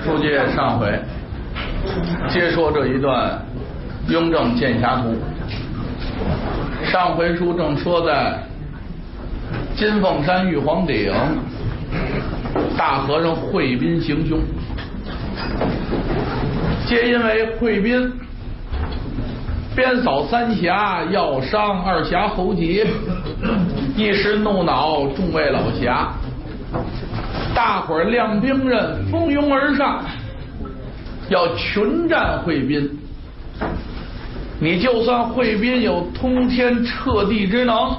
书接上回，接说这一段雍正剑侠图。上回书正说在金凤山玉皇顶，大和尚惠宾行凶，皆因为惠宾鞭扫三峡，要伤二峡喉结，一时怒恼众位老侠，大伙儿亮兵刃，蜂拥而上，要群战惠宾。你就算惠宾有通天彻地之能，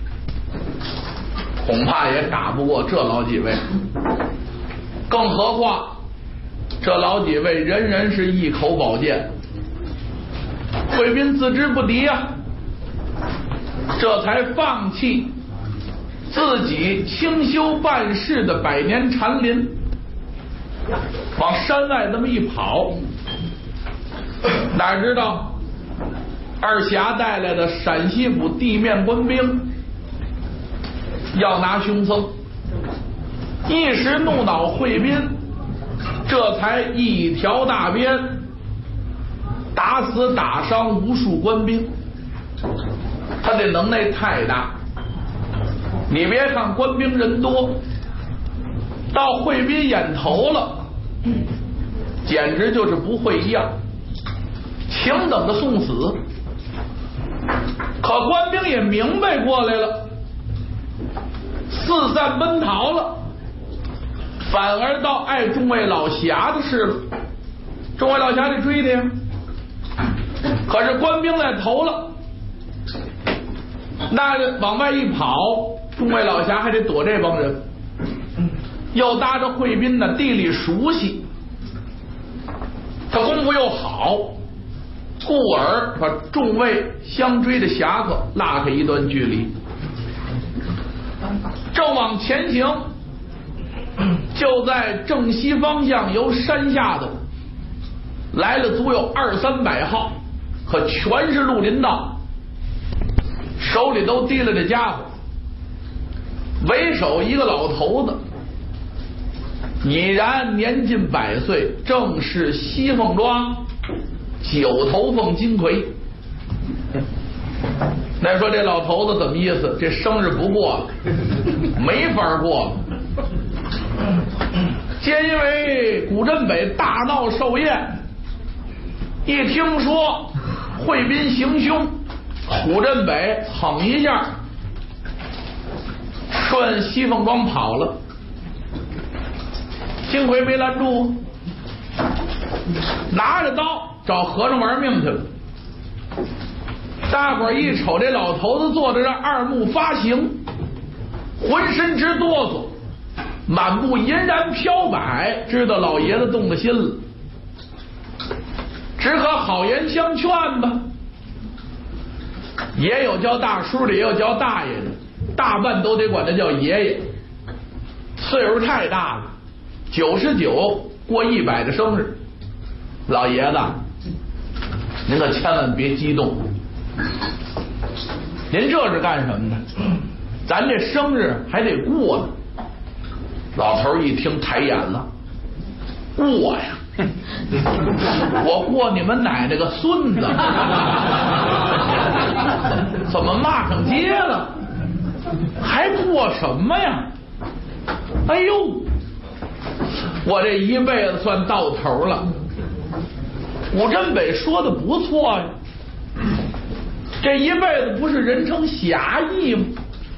恐怕也打不过这老几位，更何况这老几位人人是一口宝剑，惠宾自知不敌啊，这才放弃自己清修办事的百年禅林，往山外这么一跑。哪知道二峡带来的陕西府地面官兵要拿凶僧，一时怒恼惠宾，这才一条大鞭打死打伤无数官兵。他的能耐太大，你别看官兵人多，到惠宾眼头了，简直就是不会一样，平等的送死。可官兵也明白过来了，四散奔逃了，反而到碍众位老侠的事了。众位老侠得追的呀，可是官兵在头了，那往外一跑，众位老侠还得躲这帮人，又搭着惠宾呢，地理熟悉，他功夫又好，故而把众位相追的侠客拉开一段距离。正往前行，就在正西方向由山下的来了足有200-300号，可全是绿林道，手里都提了这家伙，为首一个老头子，已然年近100岁，正是西凤庄九头凤金魁。那说这老头子怎么意思？这生日不过了，没法过了。皆因为古镇北大闹寿宴，一听说惠宾行凶，古镇北蹭一下顺西凤庄跑了。金魁没拦住，拿着刀找和尚玩命去了。大伙儿一瞅这老头子坐在这，二目发形，浑身直哆嗦，满目银然飘摆，知道老爷子动了心了，只可好言相劝吧。也有叫大叔的，也有叫大爷的，大半都得管他叫爷爷，岁数太大了，99过100的生日。老爷子，您可千万别激动，您这是干什么呢？咱这生日还得过呢。老头一听抬眼了，过呀，我过你们奶奶个孙子，怎么骂上街了？还过什么呀？哎呦，我这一辈子算到头了。古镇北说的不错呀，这一辈子不是人称侠义吗？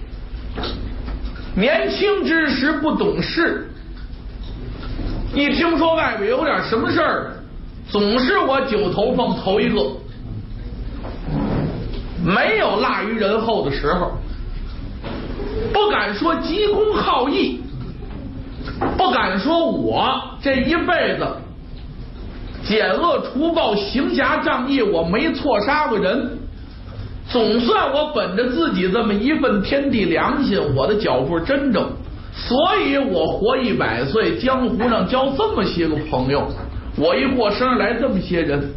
年轻之时不懂事，一听说外边有点什么事儿，总是我九头凤头一个，没有落于人后的时候，不敢说急公好义，不敢说我这一辈子减恶除暴，行侠仗义，我没错杀过人，总算我本着自己这么一份天地良心，我的脚步真正，所以我活100岁，江湖上交这么些个朋友，我一过生日来这么些人。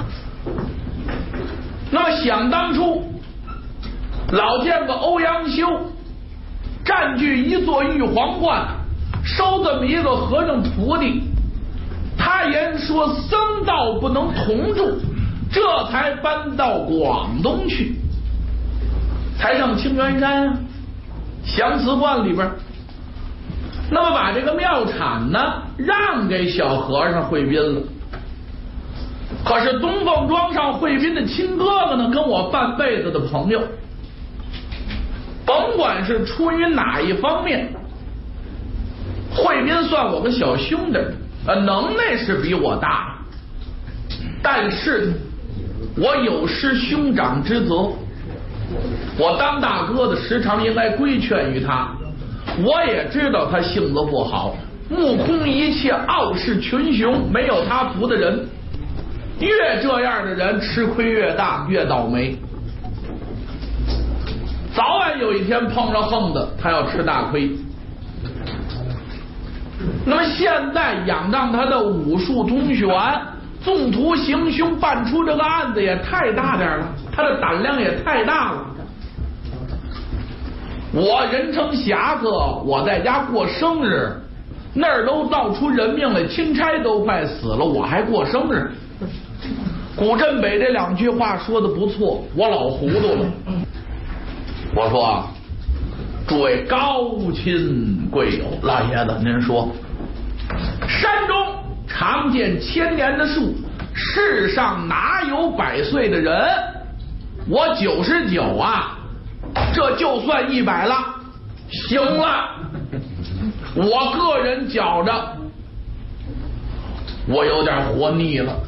那么想当初老见过欧阳修占据一座玉皇观，收这么一个和尚徒弟，他言说僧道不能同住，这才搬到广东去，才上清源山降祠观里边。那么把这个庙产呢让给小和尚慧斌了。可是东凤庄上慧斌的亲哥哥呢，跟我半辈子的朋友，甭管是出于哪一方面，慧斌算我个小兄弟，能耐是比我大，但是我有失兄长之责，我当大哥的时常应该规劝于他。我也知道他性子不好，目空一切，傲视群雄，没有他服的人，越这样的人吃亏越大，越倒霉。早晚有一天碰上横子，他要吃大亏。那么现在仰仗他的武术通玄，纵图行凶，办出这个案子也太大点了，他的胆量也太大了。我人称侠客，我在家过生日，那儿都闹出人命来，钦差都快死了，我还过生日。古镇北这两句话说的不错，我老糊涂了。我说，诸位高亲贵友，老爷子您说，山中常见1000年的树，世上哪有100岁的人？我99啊，这就算100了。行了，我个人觉着我有点活腻了。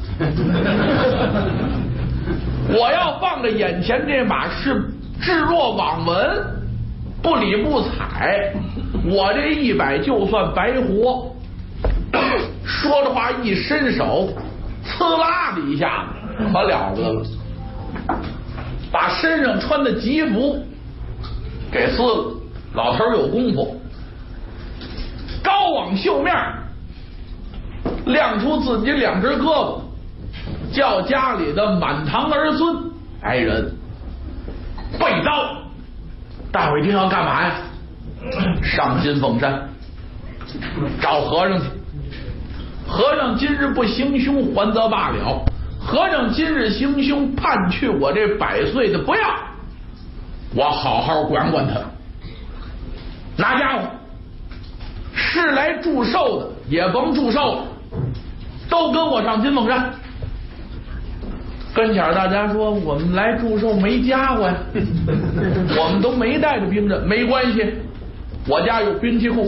我要放着眼前这码事置若罔闻，不理不睬，我这100就算白活。说着话一伸手，呲啦的一下子，可了得了，把身上穿的吉服给撕了。老头有功夫，高往袖面亮出自己2只胳膊，叫家里的满堂儿孙来人背刀。大伙一听要干嘛呀？上金凤山找和尚去。和尚今日不行凶，还则罢了；和尚今日行凶，判去我这100岁的不要，我好好管管他。拿家伙是来祝寿的，也甭祝寿了，都跟我上金凤山。跟前大家说，我们来祝寿没家伙呀，我们都没带着兵刃。没关系，我家有兵器库。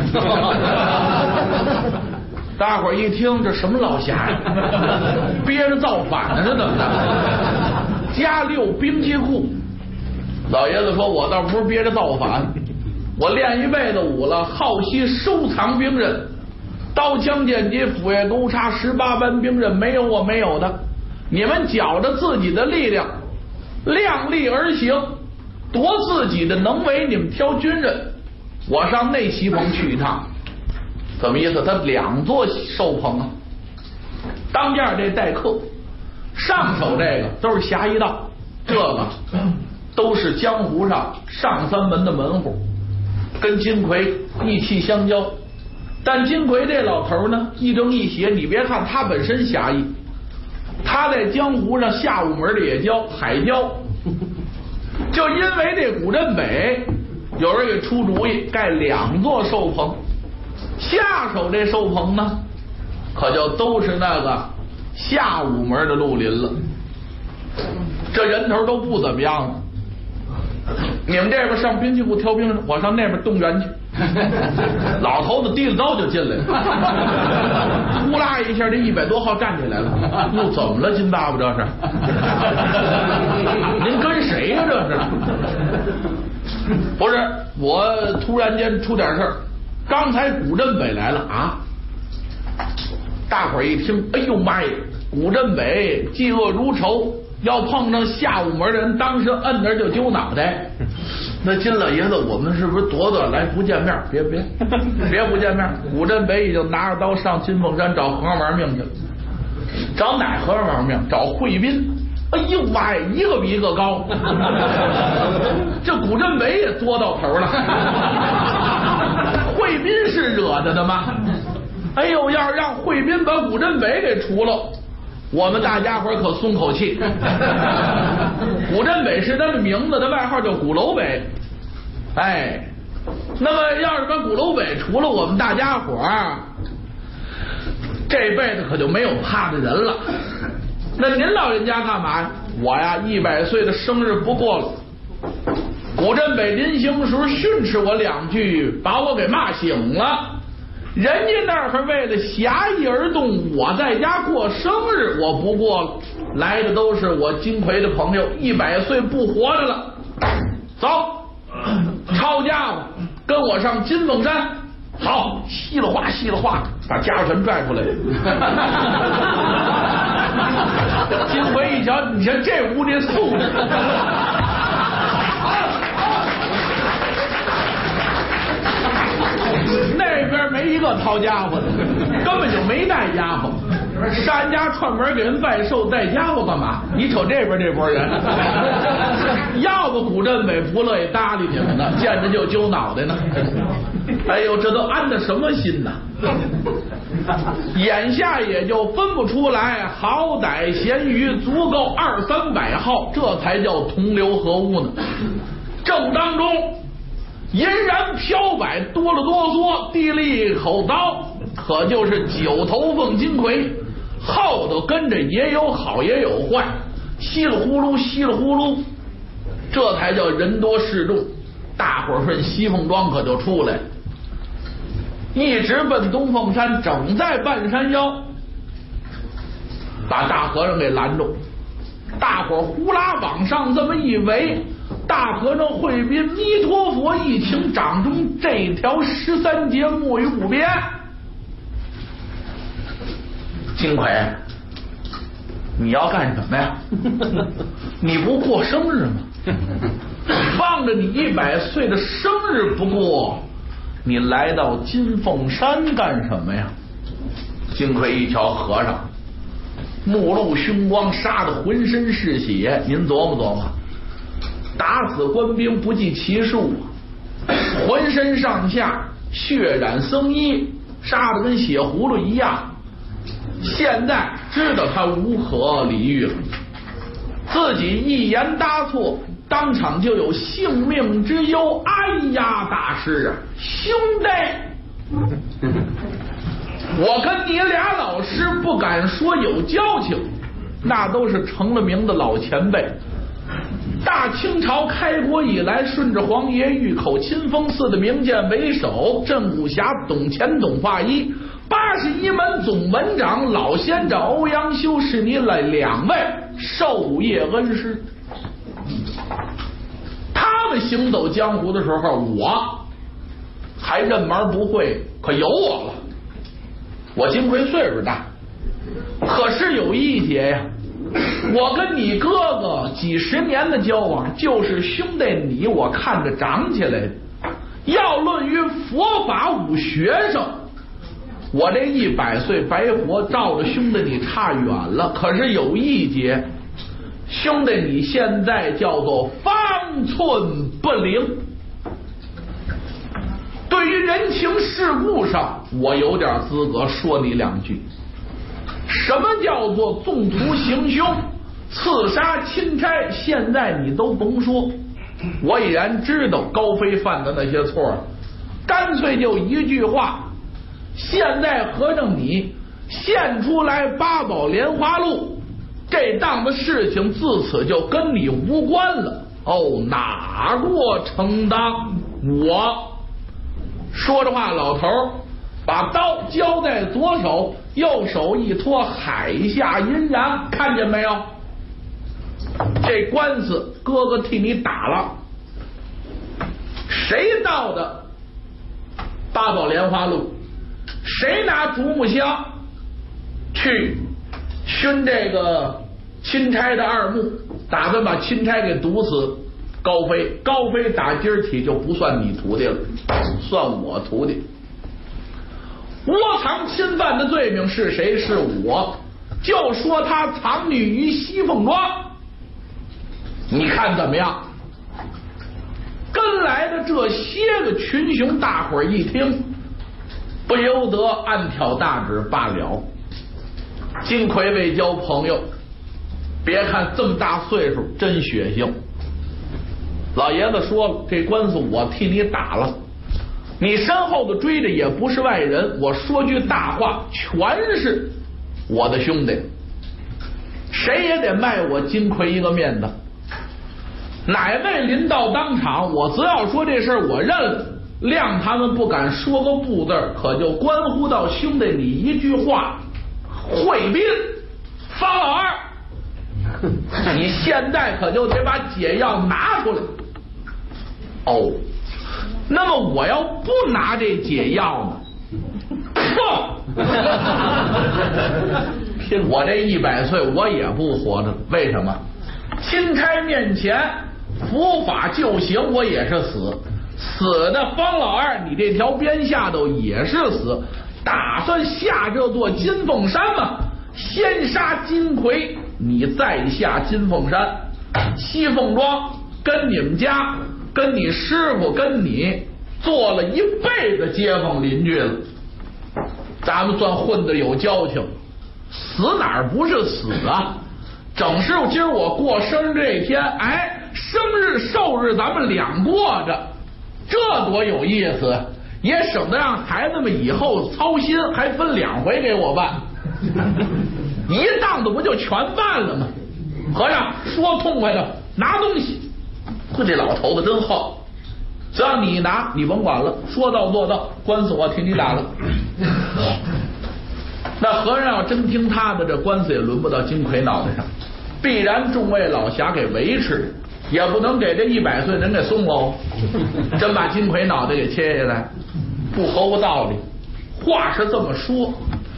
大伙儿一听，这什么老侠呀，憋着造反呢，这怎么着？家里有兵器库。老爷子说，我倒不是憋着造反，我练一辈子武了，好惜收藏兵刃，刀枪剑戟斧钺钩叉18般兵刃，没有我没有的。你们觉着自己的力量，量力而行，夺自己的能为，你们挑军人，我上内席棚去一趟。怎么意思？他2座寿棚啊，当间这待客，上手这个都是侠义道，这个都是江湖上上3门的门户，跟金魁义气相交。但金魁这老头呢，亦正亦邪，你别看他本身侠义，他在江湖上下午门的也教海教。就因为这古镇北有人给出主意盖2座寿棚，下手这寿棚呢，可就都是那个下午门的绿林了，这人头都不怎么样了。你们这边上兵器库挑兵人，我上那边动员去。老头子提了刀就进来了，呼啦一下，这100多号站起来了。又怎么了，金大夫？这是您跟谁呀？这是不是？我突然间出点事儿，刚才古镇北来了啊！大伙儿一听，哎呦妈呀！古镇北嫉恶如仇，要碰上下午门的人，当时摁那就揪脑袋。那金老爷子，我们是不是躲来不见面？别不见面！古镇北已经拿着刀上金凤山找和尚玩命去了。找哪和尚玩命？找慧斌。哎呦妈呀，一个比一个高。这古镇北也作到头了。慧斌是惹的吗？ 哎呦，要是让惠宾把古镇北给除了，我们大家伙可松口气。古镇北是他的名字，他外号叫鼓楼北。哎，那么要是把鼓楼北除了，我们大家伙这辈子可就没有怕的人了。那您老人家干嘛呀？我呀，100岁的生日不过了。古镇北临行时训斥我2句，把我给骂醒了。人家那儿为了侠义而动，我在家过生日，我不过了。来的都是我金魁的朋友，100岁不活着了。走，抄家伙，跟我上金凤山。好，稀里哗稀里哗，把家伙全拽出来了。金魁一瞧，你瞧这屋这素质。那边没一个掏家伙的，根本就没带家伙。上家串门给人拜寿，带家伙干嘛？你瞅这边这波人，要不古镇北不乐意搭理你们呢，见着就揪脑袋呢。哎呦，这都安的什么心呐？眼下也就分不出来，好歹咸鱼足够200-300号，这才叫同流合污呢。正当中银然飘摆，哆了哆嗦，递了一口刀，可就是9头凤金魁，后头跟着也有好也有坏，稀里呼噜稀里呼噜，这才叫人多势众。大伙儿顺西凤庄可就出来，一直奔东凤山，整在半山腰，把大和尚给拦住。大伙儿呼啦往上这么一围，大和尚惠宾弥陀佛一请掌中这条13节木鱼不变。金魁，你要干什么呀？你不过生日吗？望着你100岁的生日不过，你来到金凤山干什么呀？金魁一瞧和尚，目露凶光，杀得浑身是血，您琢磨琢磨，打死官兵不计其数，浑身上下血染僧衣，杀得跟血葫芦一样。现在知道他如何理喻了，自己一言答错，当场就有性命之忧。哎呀，大师啊，兄弟，我跟你俩老师不敢说有交情，那都是成了名的老前辈。大清朝开国以来，顺着皇爷御口清风寺的名剑为首，镇武侠董乾董化一81门总门长老仙长欧阳修是你来2位授业恩师。他们行走江湖的时候，我还认门不会，可有我了。我金魁岁数大，可是有一节呀，我跟你哥哥几十年的交往，就是兄弟你我看着长起来的。要论于佛法武学上，我这100岁白活，照着兄弟你差远了。可是有一节，兄弟你现在叫做方寸不灵。对于人情世故上，我有点资格说你2句。什么叫做纵图行凶、刺杀钦差？现在你都甭说，我已然知道高飞犯的那些错，干脆就一句话：现在和尚你现出来八宝莲花路，这档子事情自此就跟你无关了。哦，哪过承当？我说着话，老头把刀交在左手，右手一托，海下阴阳，看见没有？这官司哥哥替你打了。谁到的八宝莲花路？谁拿竹木香去熏这个钦差的二目，打算把钦差给毒死？高飞，高飞打今儿起就不算你徒弟了，算我徒弟。窝藏侵犯的罪名是谁？是我。就说他藏匿于西凤庄，你看怎么样？跟来的这些个群雄大伙一听， 不由得暗挑大指罢了。金魁为交朋友，别看这么大岁数真血性。老爷子说了，这官司我替你打了，你身后的追的也不是外人，我说句大话，全是我的兄弟，谁也得卖我金魁一个面子。哪位临到当场，我只要说这事儿我认了，谅他们不敢说个不字，可就关乎到兄弟你一句话，会宾方老二，你现在可就得把解药拿出来。哦，那么我要不拿这解药呢？我这100岁我也不活着，为什么？钦差面前伏法就刑，我也是死。死的方老二，你这条鞭下头也是死。打算下这座金凤山吗？先杀金魁，你再下金凤山。西凤庄跟你们家，跟你师傅，跟你做了一辈子街坊邻居了，咱们算混得有交情。死哪儿不是死啊？整是今儿我过生日这天，哎，生日寿日咱们俩过着，这多有意思，也省得让孩子们以后操心，还分2回给我办，一档子不就全办了吗？和尚说痛快了，拿东西。这老头子真好，只要你拿，你甭管了，说到做到，官司我替你打了。那和尚要真听他的，这官司也轮不到金魁脑袋上，必然众位老侠给维持，也不能给这100岁人给送喽。真把金魁脑袋给切下来，不合乎道理。话是这么说，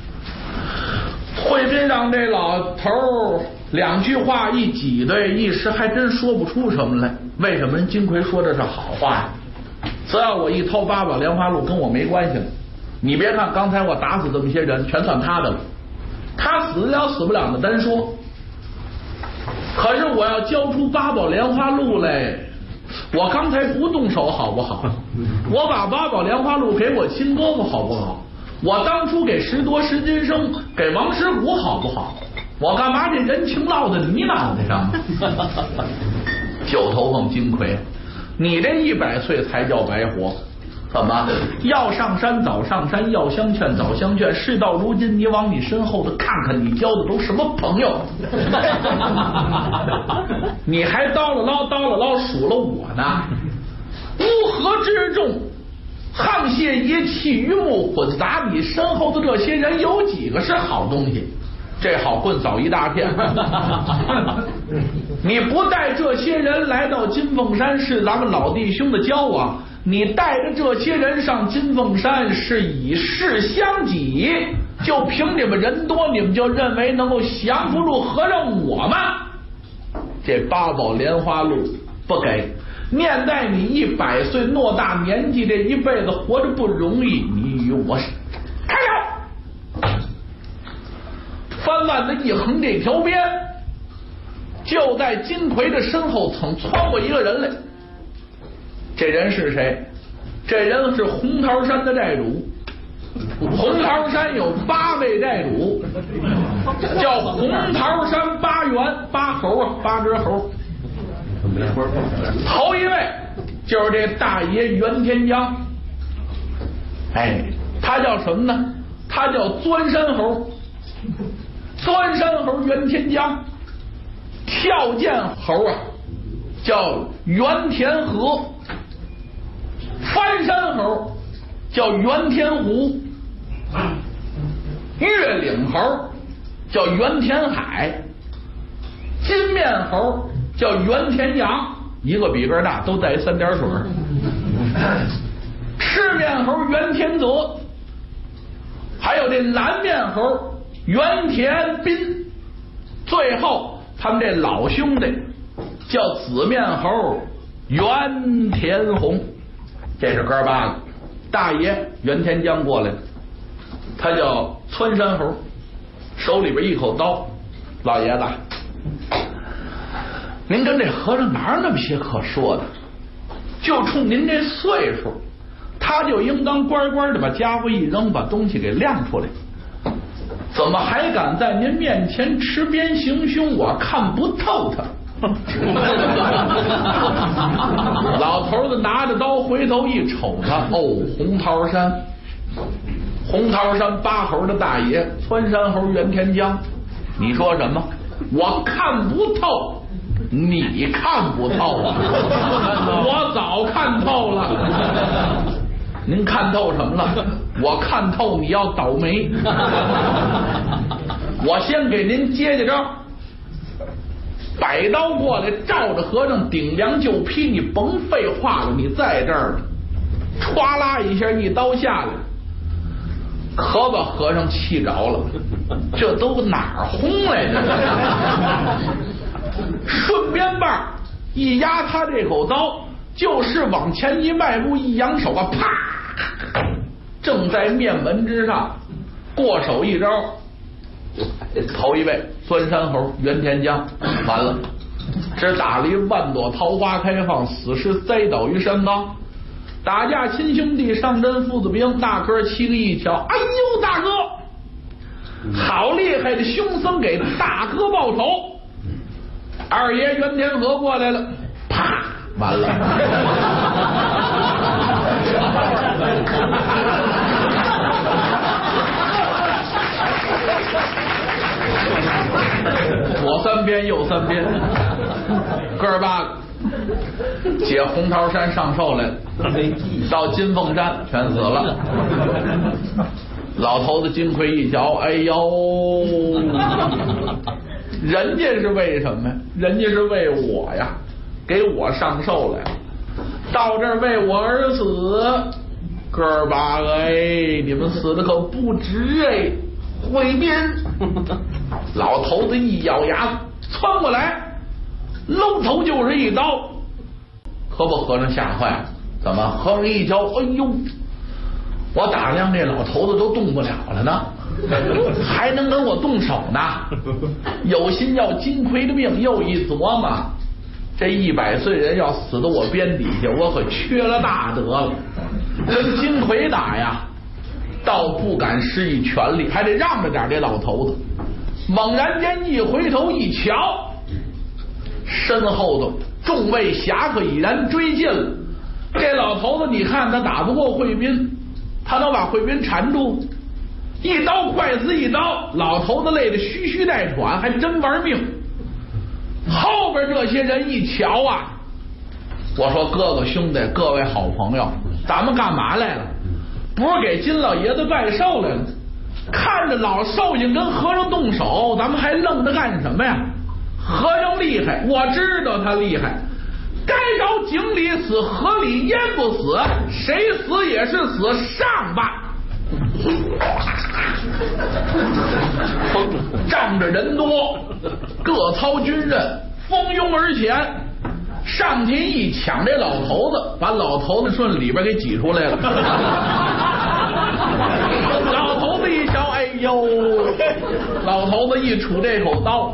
惠宾让这老头2句话一挤兑，一时还真说不出什么来。为什么人金魁说这是好话呀？只要我一掏八宝莲花路，跟我没关系了。你别看刚才我打死这么些人，全算他的了，他死得了死不了的单说。可是我要交出八宝莲花路来，我刚才不动手好不好？我把八宝莲花路给我亲哥哥好不好？我当初给石多石金生，给王师古好不好？我干嘛这人情落在你脑袋上？九头凤金魁，你这100岁才叫白活。怎么要上山早上山，要相劝早相劝，事到如今你往你身后的看看，你交的都什么朋友？你还叨了唠数了我呢。乌合之众，沆瀣一气，鱼目混杂，你身后的这些人有几个是好东西？这好棍扫一大片。你不带这些人来到金凤山，是咱们老弟兄的交往，你带着这些人上金凤山是以势相挤，就凭你们人多，你们就认为能够降服住和尚我们？这八宝莲花路不给，念在你100岁偌大年纪，这一辈子活着不容易，你与我开了。翻腕子一横，这条鞭就在金魁的身后曾窜过一个人来。这人是谁？这人是红桃山的寨主。红桃山有8位寨主，叫红桃山8员，8猴啊，8只猴。头一位就是这大爷袁天罡，哎，他叫什么呢？他叫钻山猴。钻山猴袁天罡，跳涧猴啊叫袁天和，翻山猴叫袁天湖，月岭猴叫袁天海，金面猴叫袁天阳，一个比一个大，都带3点水。赤面猴袁天泽，还有这蓝面猴袁田斌，最后他们这老兄弟叫紫面猴袁田红。这是哥8个。大爷袁天罡过来，他叫窜山猴，手里边一口刀。老爷子，您跟这和尚哪有那么些可说的？就冲您这岁数，他他就应当乖乖的把家伙一扔，把东西给亮出来。怎么还敢在您面前持鞭行凶？我看不透他。老头子拿着刀回头一瞅他，哦，红桃山，红桃山八猴的大爷窜山猴袁天罡，你说什么？我看不透，你看不透啊！我早看透了。您看透什么了？我看透你要倒霉。我先给您接接招，摆刀过来，照着和尚顶梁就劈，你甭废话了，你在这儿歘啦一下一刀下来，可把和尚气着了，这都哪儿轰来的？顺边棒一压他这口刀，就是往前一迈步，一扬手啊，啪！正在面门之上，过手一招，头一位钻山猴袁天罡，完了，这打了一万朵桃花开放，死尸栽倒于山岗。打架亲兄弟，上阵父子兵，大哥七个一瞧，哎呦，大哥，好厉害的凶僧，给大哥报仇。二爷袁天和过来了，啪，完了。左三边右三边，哥儿八个解红桃山上寿来了，到金凤山全死了。老头子金盔一瞧，哎呦，人家是为什么呀？人家是为我呀，给我上寿来了，到这儿为我而死。哥儿八个，哎，你们死的可不值哎！回边，老头子一咬牙窜过来，搂头就是一刀，可把和尚吓坏了。怎么？和尚一瞧，哎呦，我打量这老头子都动不了了呢，还能跟我动手呢？有心要金盔的命，又一琢磨，这100岁人要死到我鞭底下，我可缺了大德了。跟金奎打呀，倒不敢施以全力，还得让着点这老头子。猛然间一回头一瞧，身后头众位侠客已然追近了。这老头子你看他打不过惠宾，他能把惠宾缠住？一刀快死一刀，老头子累得吁吁带喘，还真玩命。后边这些人一瞧啊，我说哥哥兄弟各位好朋友，咱们干嘛来了？不是给金老爷子拜寿来了？看着老寿星跟和尚动手，咱们还愣着干什么呀？和尚厉害，我知道他厉害，该找井里死，河里淹不死，谁死也是死，上吧！仗着人多，各操军刃，蜂拥而前，上前一抢这老头子，把老头子顺里边给挤出来了。老头子一瞧，哎呦，老头子一杵这口刀，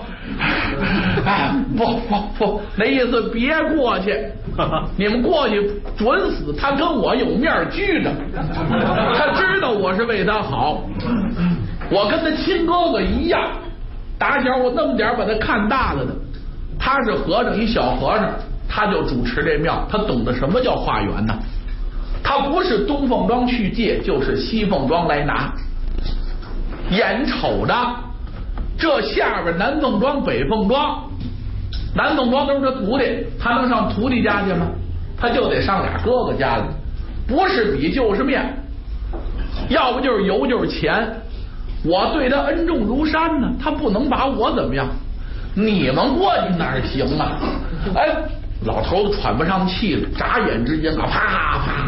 不，那意思别过去，你们过去准死。他跟我有面拘着，他知道我是为他好，我跟他亲哥哥一样，打小我那么点把他看大了的。他是和尚，一小和尚，他就主持这庙，他懂得什么叫化缘呢？他不是东凤庄去借，就是西凤庄来拿。眼瞅着这下边南凤庄北凤庄，南凤庄都是他徒弟，他能上徒弟家去吗？他就得上俩哥哥家里，不是比就是面，要不就是油就是钱。我对他恩重如山呢，他不能把我怎么样。你们过去哪儿行啊？哎，老头子喘不上气了，眨眼之间啊，啪啪，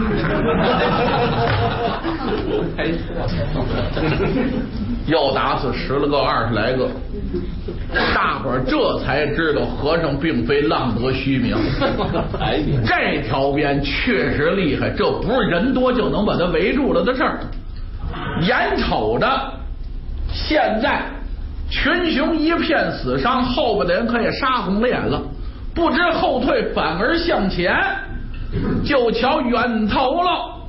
又打死10了个20来个。大伙儿这才知道和尚并非浪得虚名，这条鞭确实厉害，这不是人多就能把他围住了的事儿。眼瞅着现在群雄一片死伤，后边的人可也杀红了眼了，不知后退反而向前，就瞧远头了，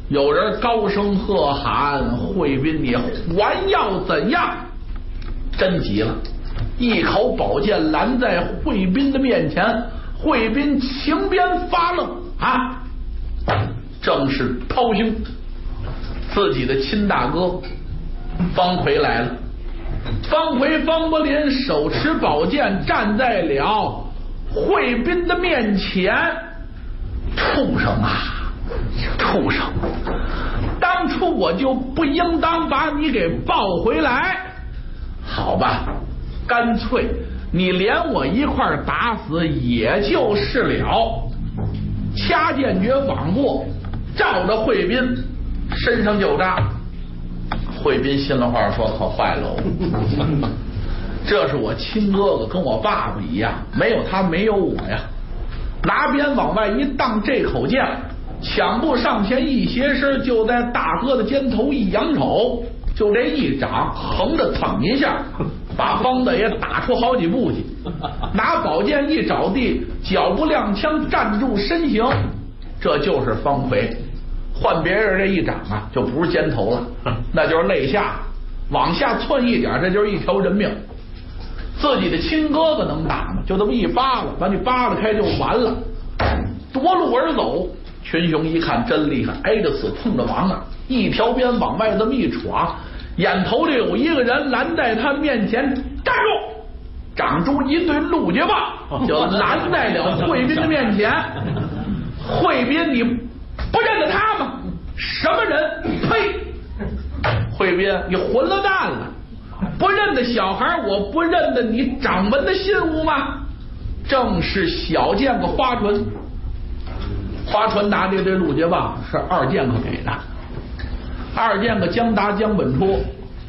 有人高声喝喊：“惠宾，你还要怎样？”真急了，一口宝剑拦在惠宾的面前。惠宾情边发愣啊，正是涛兄，自己的亲大哥方奎来了。方奎方伯林手持宝剑站在了惠宾的面前。畜生啊，畜生！当初我就不应当把你给抱回来。好吧，干脆你连我一块打死也就是了。掐剑诀往过，照着惠宾身上就扎。惠宾心里话说：“可坏了，这是我亲哥哥，跟我爸爸一样，没有他没有我呀。”拿鞭往外一荡，这口剑抢步上前一斜身，就在大哥的肩头一扬手，就这一掌横着蹭一下，把方大爷打出好几步去。拿宝剑一找地，脚步踉跄站住身形，这就是方奎。换别人这一掌啊，就不是肩头了，那就是肋下，往下窜一点，这就是一条人命。自己的亲哥哥能打吗？就这么一扒拉，把你扒拉开就完了。夺路而走，群雄一看真厉害，挨着死碰着亡啊！一条鞭往外这么一闯，眼头里有一个人拦在他面前，站住！长出一对鹿角棒，就拦在了惠宾的面前。惠宾，你不认得他吗？什么人？呸！惠宾，你混了蛋了！不认得小孩，我不认得你掌门的信物吗？正是小剑客花纯。花纯拿这对鹿角棒是二剑客给的，二剑客江达、江本初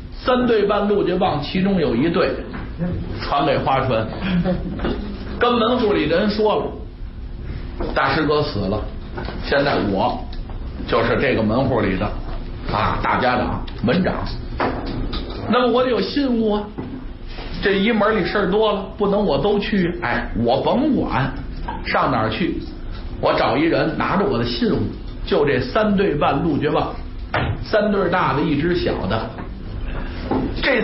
3对半鹿角棒，其中有1对传给花纯，跟门户里人说了，大师哥死了，现在我就是这个门户里的大家长门长，那么我得有信物啊，这一门里事儿多了，不能我都去。我甭管上哪儿去，我找一人拿着我的信物，就这3对半鹿角棒，3对大的，1只小的。这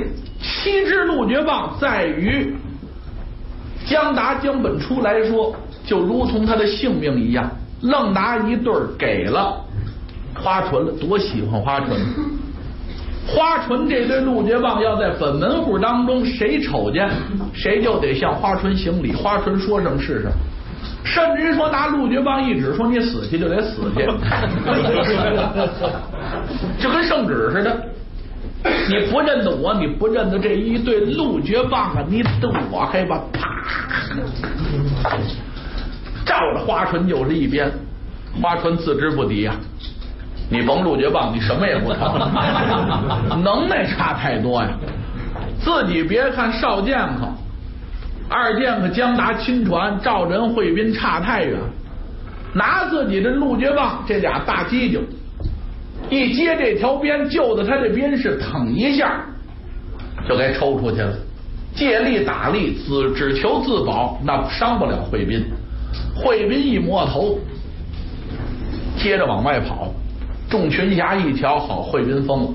7只鹿角棒在于江达、江本初来说，就如同他的性命一样，愣拿1对给了花纯了，多喜欢花纯。花纯这对鹿角棒要在本门户当中，谁瞅见谁就得向花纯行礼，花纯说声是什么，甚至于说拿鹿角棒一指，说你死去就得死去，就跟圣旨似的。你不认得我，你不认得这一对鹿角棒啊，你瞪我黑吧，啪，照着花纯就是一鞭。花纯自知不敌啊，你甭鹿角棒，你什么也不成，能耐差太多呀。自己别看少剑客，二剑客江达亲传，赵人惠宾差太远，拿自己的鹿角棒这俩大犄角一接这条鞭，就着他这鞭是腾一下就该抽出去了，借力打力，只求自保，那伤不了惠宾。惠宾一摸头，接着往外跑。众群侠一瞧，好，惠宾疯了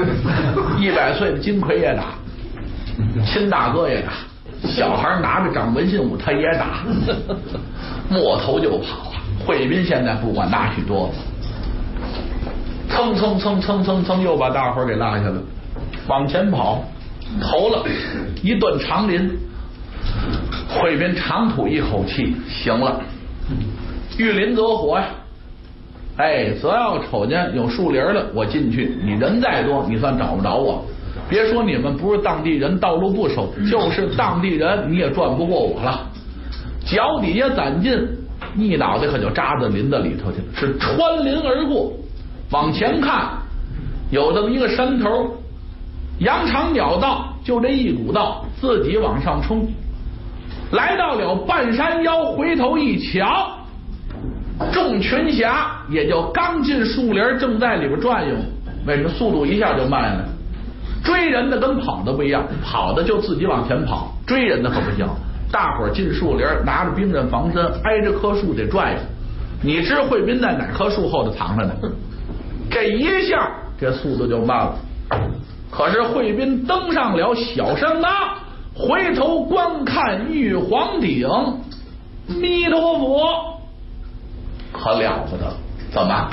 ，100岁的金魁也打，亲大哥也打，小孩拿着掌门信物他也打，摸头就跑啊！惠宾现在不管那许多，蹭蹭蹭蹭蹭蹭，又把大伙给拉下来，往前跑，投了一段长林。惠宾长吐一口气，行了，遇林得火呀！只要瞅见有树林了，我进去，你人再多，你算找不着我。别说你们不是当地人，道路不熟，就是当地人，你也转不过我了。脚底下攒劲，一脑袋可就扎在林子里头去了，是穿林而过。往前看，有这么一个山头，羊肠鸟道，就这一股道，自己往上冲。来到了半山腰，回头一瞧，众群侠也就刚进树林，正在里边转悠。为什么速度一下就慢了？追人的跟跑的不一样，跑的就自己往前跑，追人的可不行。大伙儿进树林，拿着兵刃防身，挨着棵树得转悠。你知惠宾在哪棵树后头藏着呢？ 这一下这速度就慢了。可是惠宾登上了小山岗，回头观看玉皇顶，弥陀佛，可了不得！怎么？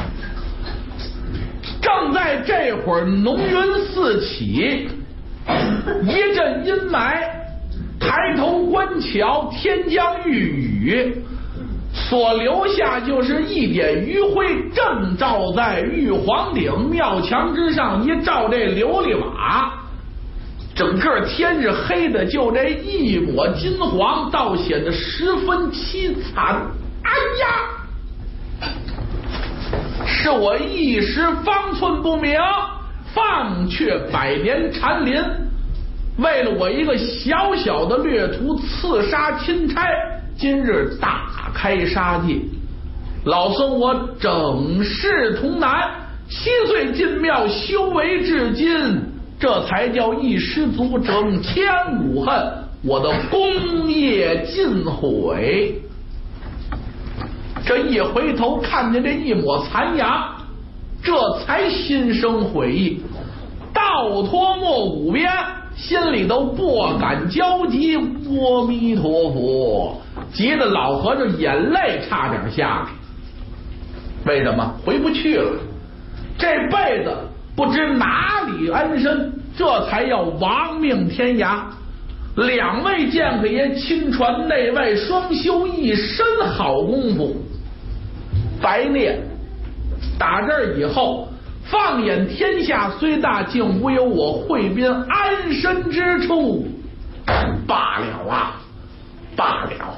正在这会儿，浓云四起，一阵阴霾，抬头观瞧，天将欲雨，所留下就是一点余晖，正照在玉皇顶庙墙之上，一照这琉璃瓦，整个天是黑的，就这一抹金黄，倒显得十分凄惨。哎呀！是我一时方寸不明，放却百年禅林，为了我一个小小的掠途，刺杀钦差，今日大开杀戒。老孙我整世童男，7岁进庙修为至今，这才叫一失足整千古恨，我的功业尽毁。这一回头看见这一抹残阳，这才心生悔意，倒脱莫五边，心里都不敢焦急。阿弥陀佛，急得老和尚眼泪差点下来。为什么？回不去了，这辈子不知哪里安身，这才要亡命天涯。两位剑客爷亲传内外双修，一身好功夫。白念打这儿以后，放眼天下虽大，竟无有我惠宾安身之处，罢了啊，罢了。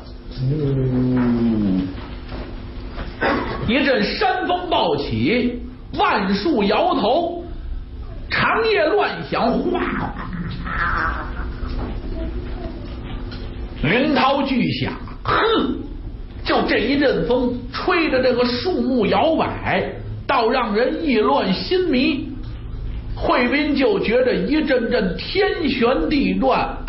一阵山风暴起，万树摇头，长夜乱响，哗，云涛巨响，就这一阵风吹着这个树木摇摆，倒让人意乱心迷。惠宾就觉着一阵阵天旋地转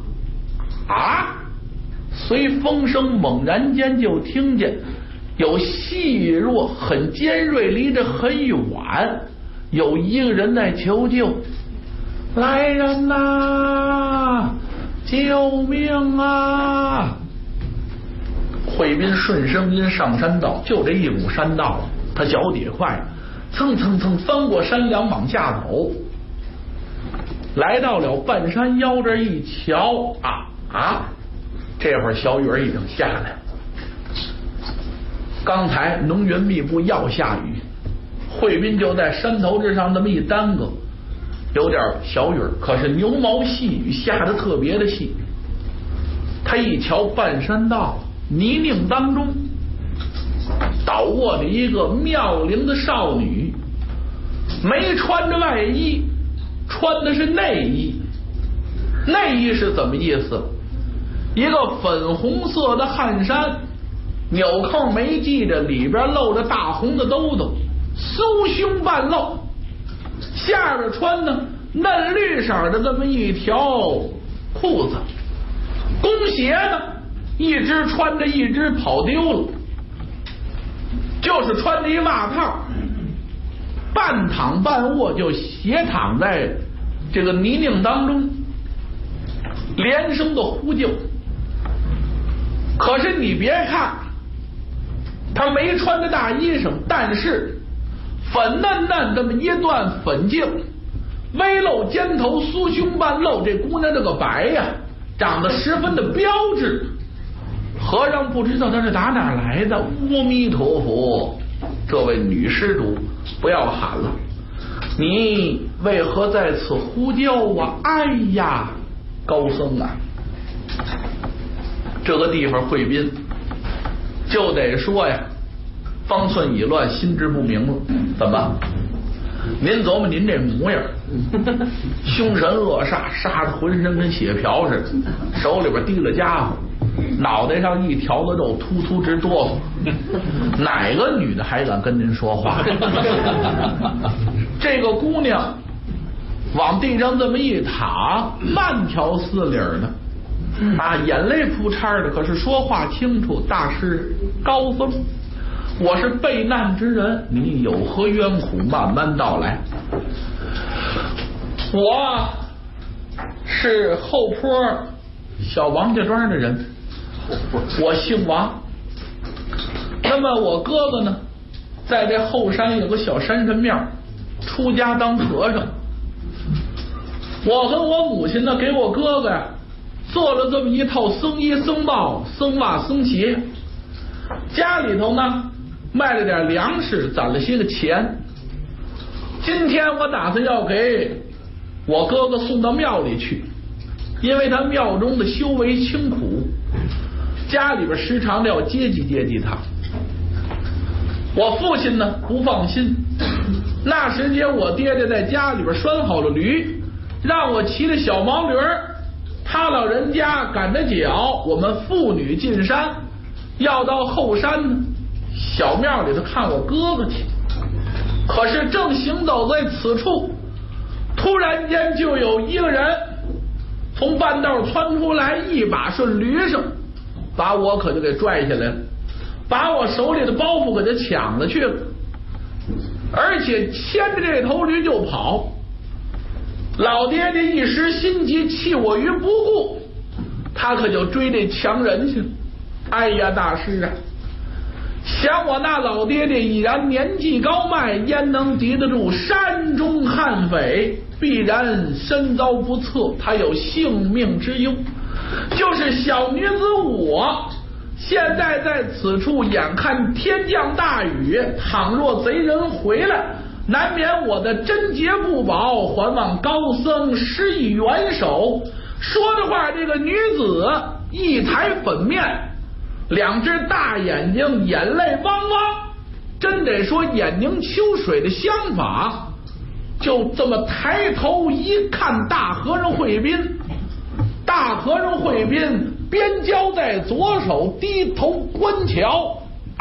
随风声猛然间就听见有细弱很尖锐，离着很远，有一个人在求救：来人呐，救命啊！惠宾顺声音上山道，就这一股山道，他脚底快，蹭蹭蹭翻过山梁往下走，来到了半山腰这一瞧，这会儿小雨已经下来了。刚才浓云密布要下雨，惠宾就在山头之上那么一耽搁，有点小雨，可是牛毛细雨下得特别的细。他一瞧半山道泥泞当中倒卧着一个妙龄的少女，没穿着外衣，穿的是内衣。内衣是怎么意思？一个粉红色的汗衫，纽扣没系着，里边露着大红的兜兜，酥胸半露，下边穿呢嫩绿色的这么一条裤子，弓鞋呢一只穿着，一只跑丢了，就是穿着一袜套，半躺半卧，就斜躺在这个泥泞当中，连声的呼救。可是你别看他没穿着大衣裳，但是粉嫩嫩这么一段粉颈，微露肩头，酥胸半露，这姑娘这个白呀，长得十分的标致。和尚不知道他是打哪来的，阿弥陀佛，这位女施主不要喊了，你为何在此呼救啊？哎呀，高僧啊，这个地方惠宾就得说呀，方寸已乱，心知不明了。怎么？您琢磨您这模样，凶神恶煞，杀得浑身跟血瓢似的，手里边提了家伙，脑袋上一条子肉，突突直哆嗦。哪个女的还敢跟您说话？这个姑娘往地上这么一躺，慢条斯理的眼泪扑叉的，可是说话清楚。大师高僧， 我是备难之人，你有何冤苦，慢慢道来。我是后坡小王家庄的人，我姓王。那么我哥哥呢，在这后山有个小山神庙，出家当和尚。我和我母亲呢，给我哥哥呀做了这么一套僧衣僧帽僧袜僧鞋，家里头呢卖了点粮食，攒了些个钱。今天我打算要给我哥哥送到庙里去，因为他庙中的修为清苦，家里边时常的要接济接济他。我父亲呢不放心，那时间我爹爹在家里边拴好了驴，让我骑着小毛驴，他老人家赶着脚，我们父女进山，要到后山呢小庙里头看我哥哥去。可是正行走在此处，突然间就有一个人从半道窜出来，一把顺驴上把我可就给拽下来了，把我手里的包袱可就抢了去了，而且牵着这头驴就跑。老爹爹一时心急，弃我于不顾，他可就追这强人去了。哎呀，大师啊，想我那老爹爹已然年纪高迈，焉能敌得住山中悍匪？必然身遭不测，他有性命之忧。就是小女子我现在在此处，眼看天降大雨，倘若贼人回来，难免我的贞洁不保，还望高僧施以援手。说着话，这个女子一抬粉面，两只大眼睛眼泪汪汪，真得说眼凝秋水的相法。就这么抬头一看，大和尚慧斌，大和尚慧斌边交在左手，低头观瞧。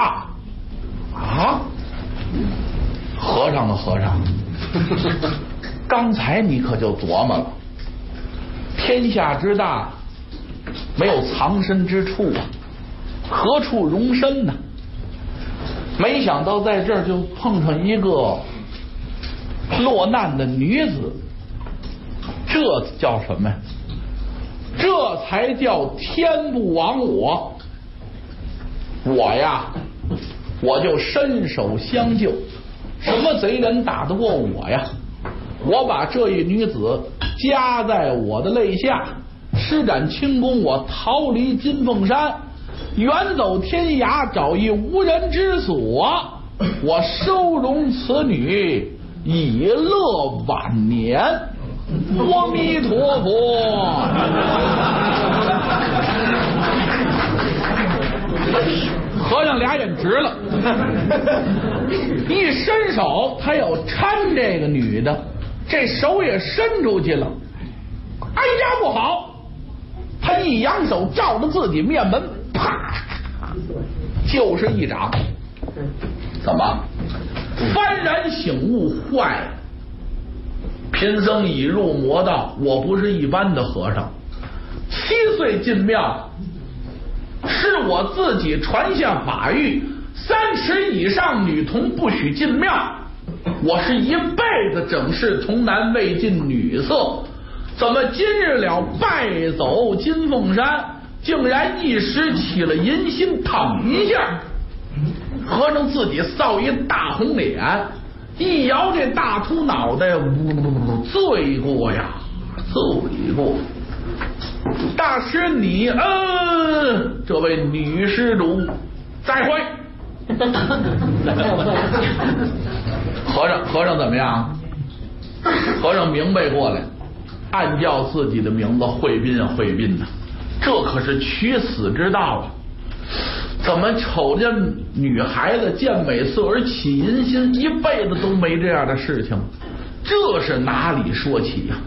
和尚的和尚，刚才你可就琢磨了，天下之大，没有藏身之处啊，何处容身呢？没想到在这儿就碰上一个落难的女子，这叫什么呀？这才叫天不亡我。我呀，我就伸手相救，什么贼人打得过我呀？我把这一女子夹在我的肋下，施展轻功，我逃离金凤山，远走天涯，找一无人之所，我收容此女，以乐晚年。阿弥陀佛。和尚俩眼直了，一伸手他要搀这个女的，这手也伸出去了。哎呀，不好！他一扬手照着自己面门，啪，就是一掌。怎么？幡然醒悟，坏了！贫僧已入魔道，我不是一般的和尚。7岁进庙，是我自己传下法谕，3尺以上女童不许进庙。我是一辈子整饰童男，未近女色，怎么今日了败走金凤山，竟然一时起了淫心，腾一下，和尚自己臊一大红脸，一摇这大秃脑袋，罪过呀，罪过！大师你这位女施主再会。和尚怎么样？和尚明白过来，暗叫自己的名字慧斌啊，慧斌呐，这可是取死之道啊！怎么瞅见女孩子见美色而起淫心，一辈子都没这样的事情，这是哪里说起呀？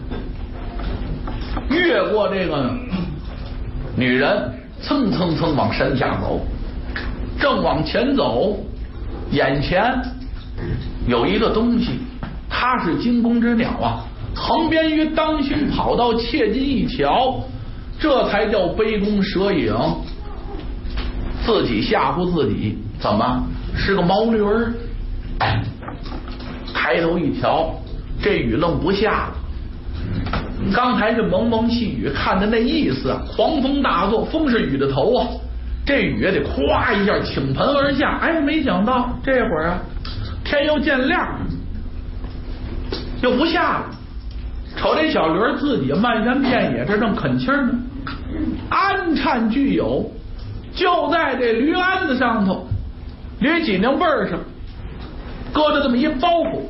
越过这个女人，蹭蹭蹭往山下走，正往前走，眼前有一个东西，它是惊弓之鸟啊，横边于当胸，跑到切近一瞧，这才叫杯弓蛇影。自己吓唬自己，怎么是个毛驴儿。抬头一瞧，这雨愣不下了。刚才这蒙蒙细雨，看着那意思啊，狂风大作，风是雨的头啊，这雨也得咵一下倾盆而下。哎，没想到这会儿啊，天又见亮，又不下了。瞅这小驴儿自己漫山遍野，这正啃气呢，安颤具有，就在这驴鞍子上头，驴脊梁背上搁着这么一包袱。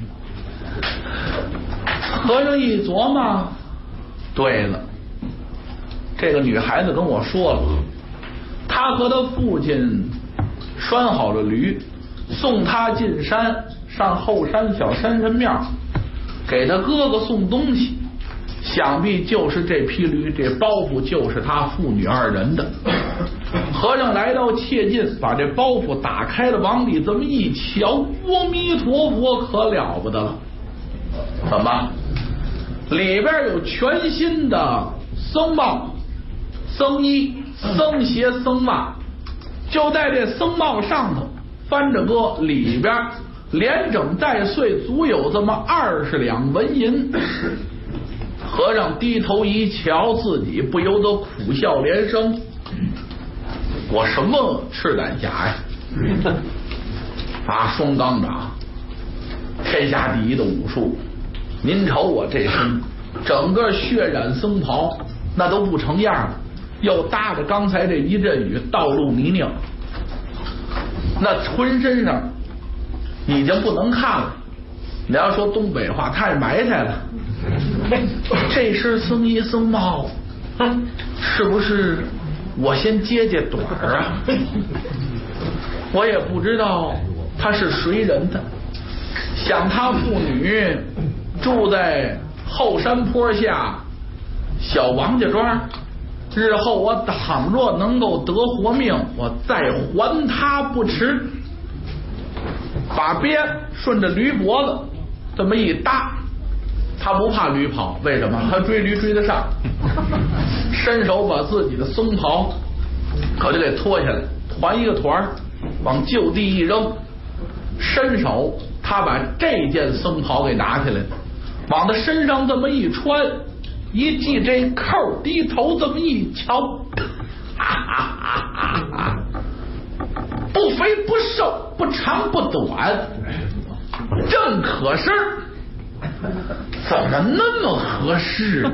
和尚一琢磨，对了，这个女孩子跟我说了，她和她父亲拴好了驴，送她进山，上后山小山神庙，给她哥哥送东西，想必就是这匹驴，这包袱就是他父女二人的。和尚来到切近，把这包袱打开了，往里这么一瞧，阿弥陀佛，可了不得了！怎么？里边有全新的僧帽、僧衣、僧鞋、僧袜，就在这僧帽上头翻着搁，里边连整带碎足有这么20两纹银。和尚低头一瞧，自己不由得苦笑连声：我什么赤胆侠呀？啊，双钢掌，天下第一的武术。您瞅我这身，整个血染僧袍，那都不成样了，又搭着刚才这一阵雨，道路泥泞，那浑身上已经不能看了。你要说东北话，太埋汰了。这身僧衣僧帽，是不是我先接短啊？我也不知道他是谁人的，想他父女住在后山坡下小王家庄，日后我倘若能够得活命，我再还他不迟。把鞭顺着驴脖子这么一搭，他不怕驴跑，为什么？他追驴追得上。伸手把自己的僧袍可就给脱下来，团一个团往就地一扔。伸手他把这件僧袍给拿起来，往他身上这么一穿，一系这扣，低头这么一瞧，不肥不瘦，不长不短，正可身，怎么那么合适？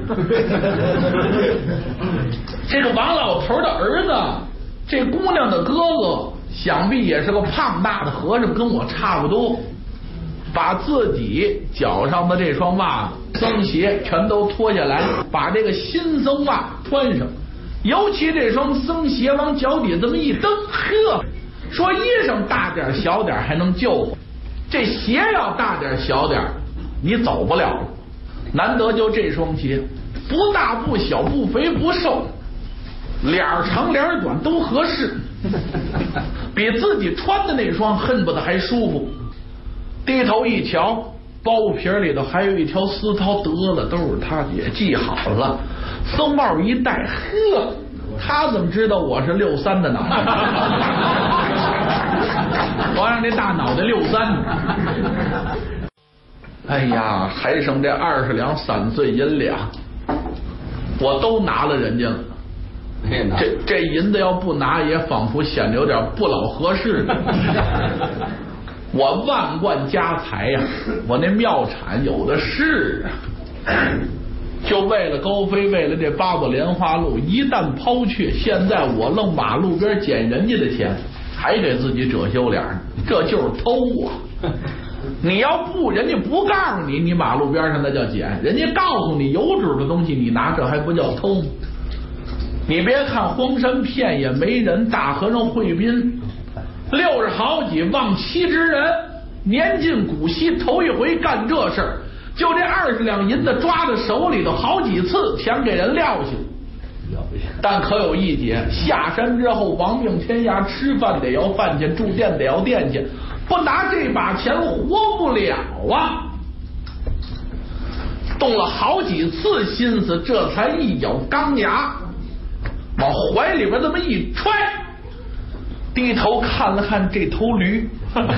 这个王老头的儿子，这姑娘的哥哥，想必也是个胖大的和尚，跟我差不多。把自己脚上的这双袜子、僧鞋全都脱下来，把这个新僧袜穿上，尤其这双僧鞋往脚底这么一蹬，呵，说衣裳大点小点还能救活，这鞋要大点小点你走不了了。难得就这双鞋，不大不小，不肥不瘦，脸长脸短都合适，比自己穿的那双恨不得还舒服。低头一瞧，包皮里头还有一条丝绦，得了，都是他也系好了。僧帽一戴，呵，他怎么知道我是63的脑袋？我让这大脑袋63呢。哎呀，还剩这20两3岁银两，我都拿了人家了。这银子要不拿，也仿佛显得有点不老合适。我万贯家财呀，我那庙产有的是啊。就为了高飞，为了这8朵莲花路，一旦抛却，现在我愣马路边捡人家的钱，还给自己遮羞脸，这就是偷啊！你要不，人家不告诉你，你马路边上那叫捡；人家告诉你有主的东西，你拿，这还不叫偷？你别看荒山片野没人，大和尚慧斌60好几望妻之人，年近古稀，头一回干这事儿，就这20两银子抓在手里头，好几次想给人撂下，但可有一节，下山之后亡命天涯，吃饭得要饭钱，住店得要店钱，不拿这把钱活不了啊！动了好几次心思，这才一咬钢牙，往怀里边这么一揣， 低头看了看这头驴，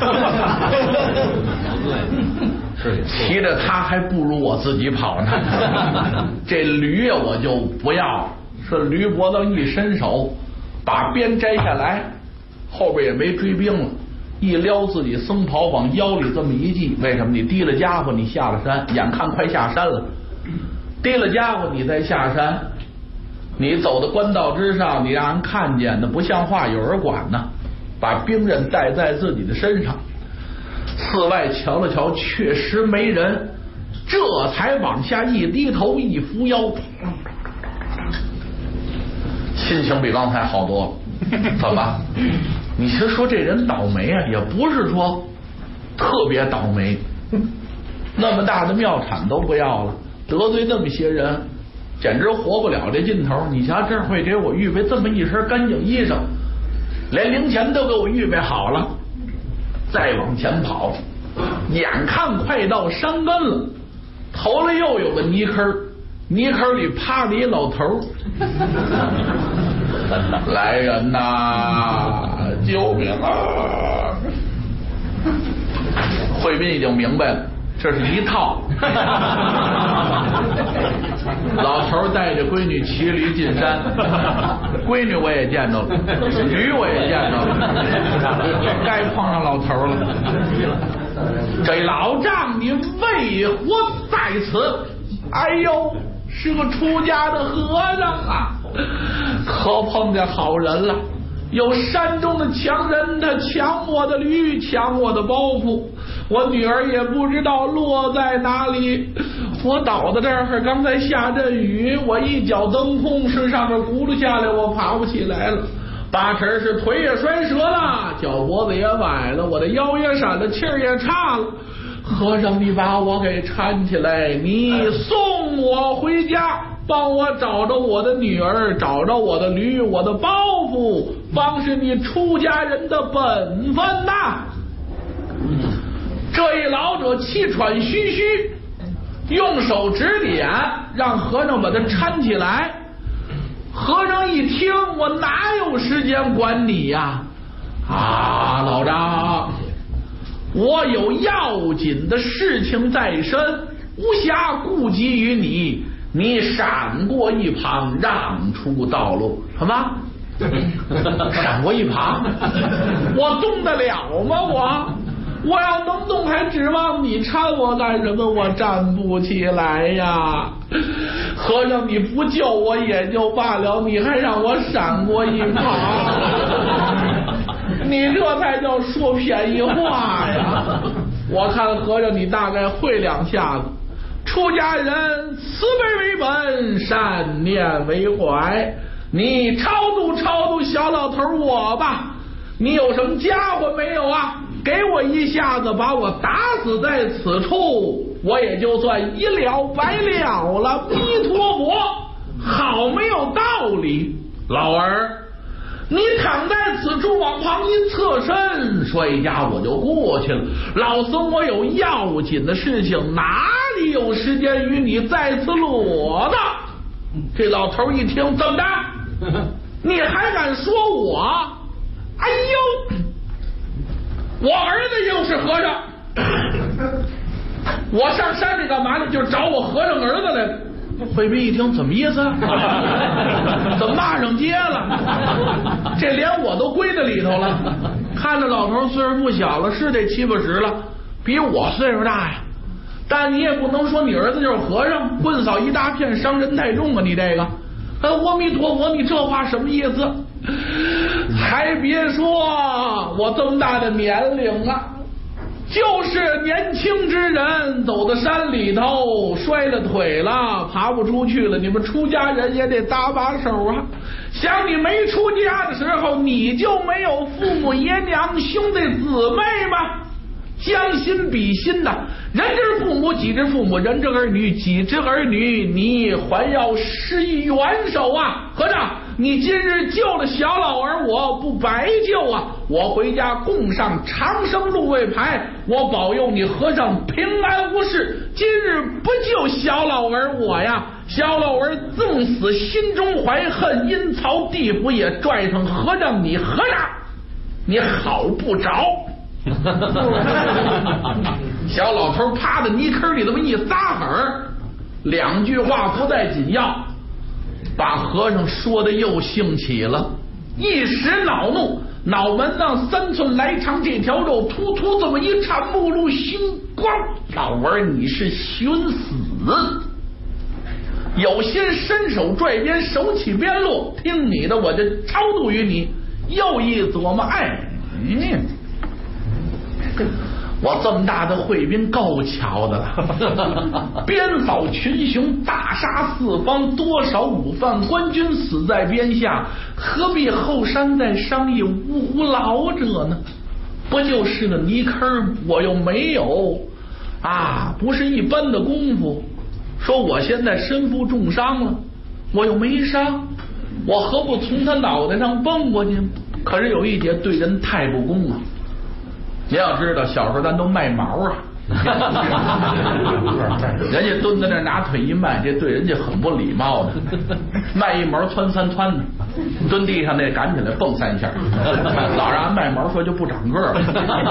骑着它还不如我自己跑呢。这驴呀，我就不要了。这驴脖子一伸手，把鞭摘下来，后边也没追兵了，一撩自己僧袍往腰里这么一系。为什么？你提了家伙，你下了山，眼看快下山了，提了家伙你再下山，你走到官道之上，你让人看见，那不像话，有人管呢。把兵刃带在自己的身上，四外瞧了瞧，确实没人，这才往下一低头，一扶腰，心情比刚才好多了。怎么？你是说这人倒霉啊？也不是说特别倒霉，那么大的庙产都不要了，得罪那么些人，简直活不了这劲头。你瞧，这会给我预备这么一身干净衣裳，连零钱都给我预备好了。再往前跑，眼看快到山根了，头里又有个泥坑，泥坑里趴着一老头。来人呐，救命啊！惠宾已经明白了，这是一套。老头带着闺女骑驴进山，闺女我也见着了，驴我也见着了，该碰上老头了。这老丈你为何在此？哎呦，是个出家的和尚啊，可碰见好人了。有山中的强人，他抢我的驴，抢我的包袱，我女儿也不知道落在哪里。我倒在这儿，刚才下阵雨，我一脚蹬空，是上面轱辘下来，我爬不起来了。八成是腿也摔折了，脚脖子也崴了，我的腰也闪了，气儿也岔了。和尚，你把我给搀起来，你送我回家，帮我找着我的女儿，找着我的驴，我的包袱，方是你出家人的本分呐。这一老者气喘吁吁，用手指点，让和尚把他搀起来。和尚一听，我哪有时间管你呀？啊，老张，我有要紧的事情在身，无暇顾及于你，你闪过一旁，让出道路。什么？闪过一旁？我动得了吗？我要能动，还指望你搀我干什么？我站不起来呀！和尚，你不救我也就罢了，你还让我闪过一旁，你这才叫说便宜话呀！我看和尚你大概会两下子。出家人慈悲为本，善念为怀。你超度小老头我吧，你有什么家伙没有啊？给我一下子把我打死在此处，我也就算一了百了了。弥陀佛，好没有道理。老儿，你躺在此处，往旁一侧身，摔跤我就过去了。老僧，我有要紧的事情，哪里有时间与你在此裸的？这老头一听，怎么的？你还敢说我？哎呦，我儿子又是和尚，我上山里干嘛呢？就是找我和尚儿子来了。惠宾一听，怎么意思？怎么骂上街了？这连我都归在里头了。看着老头岁数不小了，是得70、80了，比我岁数大呀。但你也不能说你儿子就是和尚，棍扫一大片，伤人太重啊！你这个，阿弥陀佛，你这话什么意思？还别说，我这么大的年龄了，就是年轻之人，走到山里头摔了腿了，爬不出去了，你们出家人也得搭把手啊。想你没出家的时候，你就没有父母爷娘兄弟姊妹吗？将心比心的，人之父母己之父母，人之儿女己之儿女，你还要施以援手啊！和尚，你今日救了小老儿，我不白救啊！我回家供上长生禄位牌，我保佑你和尚平安无事。今日不救小老儿我呀，小老儿纵死心中怀恨，阴曹地府也拽上和尚你和尚。 你好不着。小老头趴在泥坑里这么一撒狠，两句话不在紧要，把和尚说的又兴起了，一时恼怒，脑门上3寸来长这条肉突突这么一颤，目露凶光。老儿你是寻死，有心伸手拽鞭，手起鞭落，听你的我就超度于你。又一琢磨，我这么大的会兵够巧的了，鞭扫群雄，大杀四方，多少武犯官军死在边下，何必后山再商议五湖老者呢？不就是个泥坑，我又没有不是一般的功夫。说我现在身负重伤了，我又没伤，我何不从他脑袋上蹦过去？可是有一节对人太不公了。你要知道，小时候咱都卖毛人家蹲在那拿腿一迈，这对人家很不礼貌的。卖一毛窜3窜的，蹲地上那赶起来蹦3下，老让卖毛说就不长个了。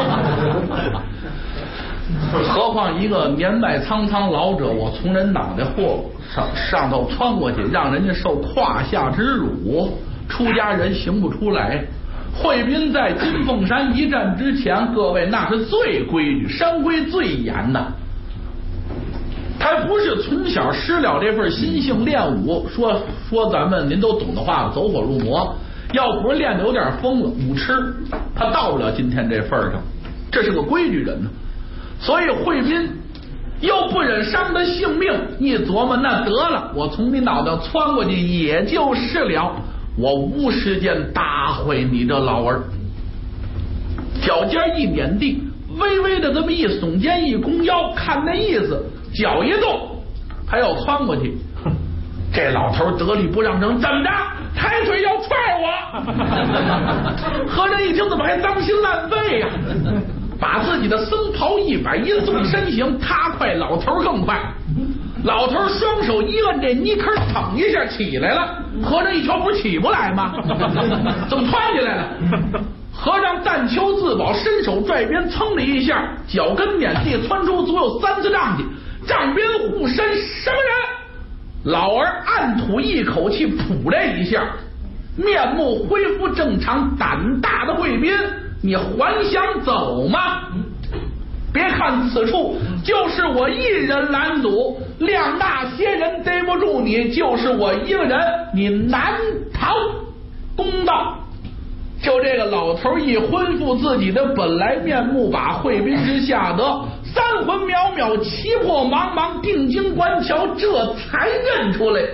何况一个年迈苍苍老者，我从人脑袋上头穿过去，让人家受胯下之辱，出家人行不出来。惠宾在金凤山一战之前，各位那是最规矩，山规最严的。他不是从小失了这份心性练武，说咱们您都懂的话，走火入魔。要不是练的有点疯了，武痴，他到不了今天这份上。这是个规矩人呢。所以惠宾又不忍伤他性命，一琢磨，那得了，我从你脑袋窜过去也就是了，我无时间打毁你这老儿。脚尖一点地，微微的这么一耸肩一弓腰，看那意思，脚一动还要窜过去。这老头得理不让人，怎么着？抬腿要踹我？和尚一听怎么还脏心烂肺呀？把自己的僧袍一摆，一纵身形，他快，老头更快。老头双手一摁这泥坑，腾一下起来了。和尚一瞧，不是起不来吗？怎么窜起来了？和尚但求自保，伸手拽鞭，噌的一下，脚跟点地，窜出足有3四丈去。丈鞭护身，什么人？老儿暗吐一口气，噗这一下，面目恢复正常。胆大的贵宾，你还想走吗？别看此处就是我一人拦阻，量大些人逮不住你，就是我一个人，你难逃公道。就这个老头一恢复自己的本来面目，把惠宾之吓得3魂渺渺，七魄茫茫，定睛观瞧，这才认出来。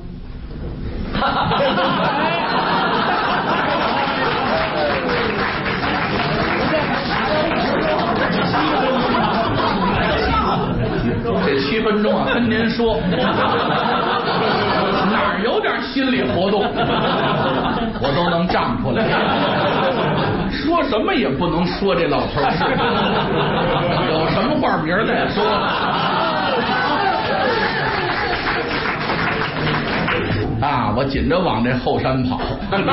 这7分钟跟您说，哪儿有点心理活动，我都能站出来。说什么也不能说这老头是，有什么话明儿再说。我紧着往这后山跑，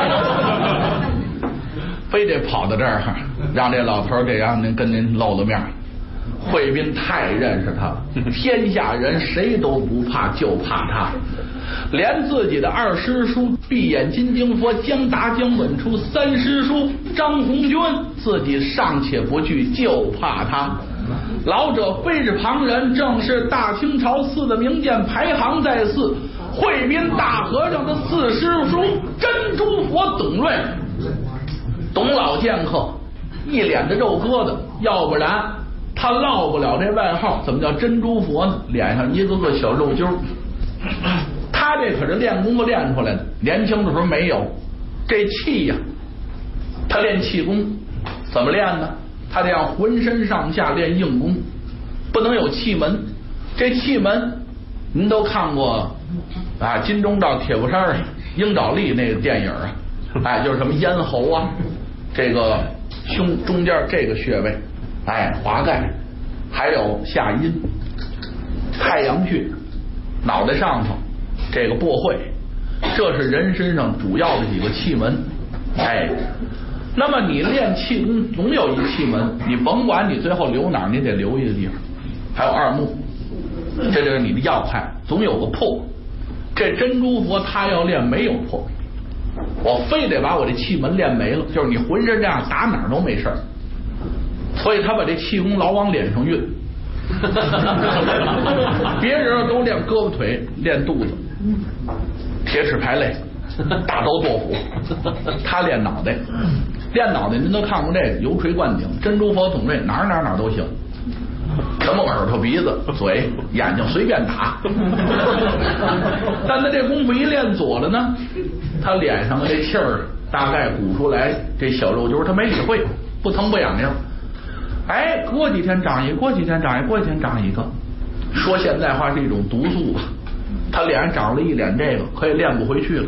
非得跑到这儿，让这老头这样跟您露了面。惠宾太认识他了，天下人谁都不怕，就怕他。连自己的2师叔闭眼金睛佛江达江稳出，3师叔张红军自己尚且不惧，就怕他。老者非是旁人，正是大清朝4的名剑，排行在4，惠宾大和尚的4师叔珍珠佛董瑞。董老剑客一脸的肉疙瘩，要不然他落不了这外号。怎么叫珍珠佛呢？脸上一个个小肉揪。他这可是练功夫练出来的，年轻的时候没有这气呀。他练气功怎么练呢？他得让浑身上下练硬功，不能有气门。这气门您都看过金钟罩铁布衫鹰爪力那个电影就是什么咽喉这个胸中间这个穴位华盖，还有下阴太阳穴，脑袋上头这个拨会，这是人身上主要的几个气门。 那么你练气功总有一气门，你甭管你最后留哪儿，你得留一个地方。还有二目，这就是你的要害，总有个破。这珍珠佛他要练没有破，我非得把我这气门练没了，就是你浑身这样打哪儿都没事儿。所以他把这气功老往脸上运。别人都练胳膊腿，练肚子，铁齿排肋，大刀剁斧，他练脑袋。练脑袋您都看过这个油锤灌顶，珍珠佛董瑞哪儿都行，什么耳朵鼻子嘴眼睛随便打。但他这功夫一练左了呢，他脸上的这气儿大概鼓出来，这小肉揪他没理会，不疼不痒痒。哎，过几天长一个，过几天长一个，过几天长一个。说现在话是一种毒素吧，他脸上长了一脸这个，可以练不回去了。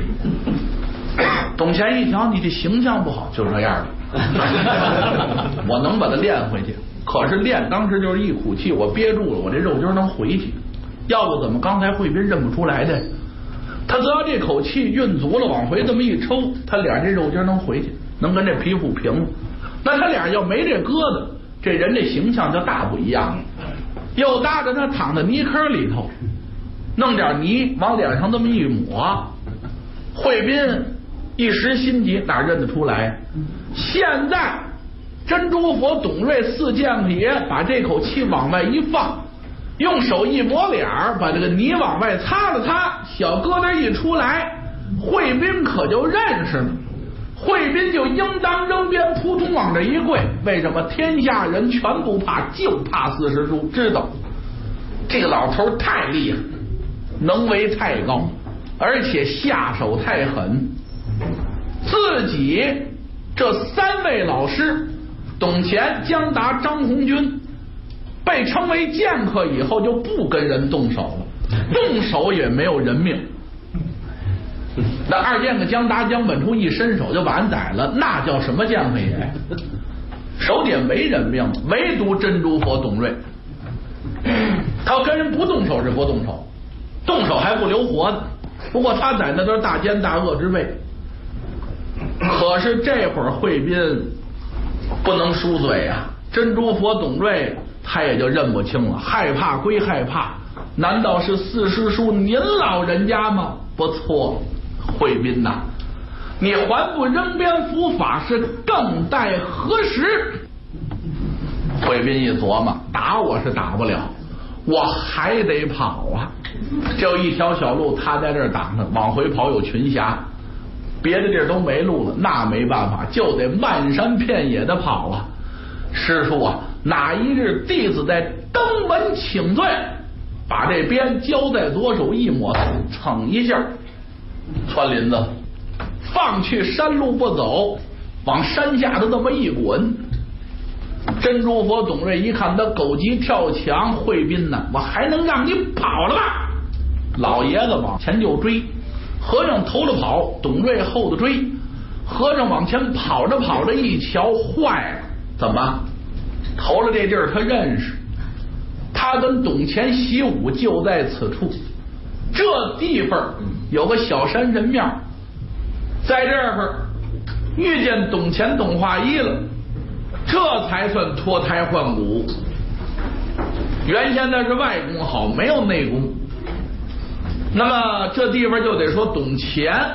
董乾一瞧你这形象不好，就这样了。我能把它练回去，可是练当时就是一苦气，我憋住了，我这肉筋能回去。要不怎么刚才慧斌认不出来的？他只要这口气运足了，往回这么一抽，他脸这肉筋能回去，能跟这皮肤平了。那他脸要没这疙瘩，这人这形象就大不一样了。又搭着他躺在泥坑里头，弄点泥往脸上这么一抹，慧斌一时心急，哪认得出来？现在珍珠佛董瑞四剑爷把这口气往外一放，用手一抹脸，把这个泥往外擦了擦，小疙瘩一出来，慧斌可就认识了。慧斌就应当扔鞭扑通往这一跪。为什么？天下人全不怕，就怕40叔，知道这个老头太厉害，能为太高，而且下手太狠。自己这3位老师董乾、江达、张红军被称为剑客以后，就不跟人动手了，动手也没有人命。那二剑客江达、江本初一伸手就把人宰了，那叫什么剑客也？手底下没人命，唯独珍珠佛董瑞，他跟人不动手是不动手，动手还不留活的。不过他宰那都是大奸大恶之辈。可是这会儿慧斌不能输嘴啊，珍珠佛董瑞他也就认不清了，害怕归害怕，难道是四师叔您老人家吗？不错，慧斌呐，你还不扔鞭伏法，是更待何时？慧斌一琢磨，打我是打不了，我还得跑啊！就一条小路，他在这儿挡着，往回跑有群峡，别的地儿都没路了，那没办法，就得漫山遍野的跑啊！师叔啊，哪一日弟子在登门请罪，把这鞭交在左手一抹，蹭一下，穿林子放去山路不走，往山下的这么一滚。珍珠佛董瑞一看他狗急跳墙，慧斌呢，我还能让你跑了吧？老爷子往前就追，和尚头着跑，董瑞后头追。和尚往前跑着跑着一瞧，坏了，怎么？头了这地儿他认识，他跟董乾习武就在此处，这地方有个小山人庙，在这儿遇见董乾董化一了，这才算脱胎换骨。原先那是外功好，没有内功，那么这地方就得说董乾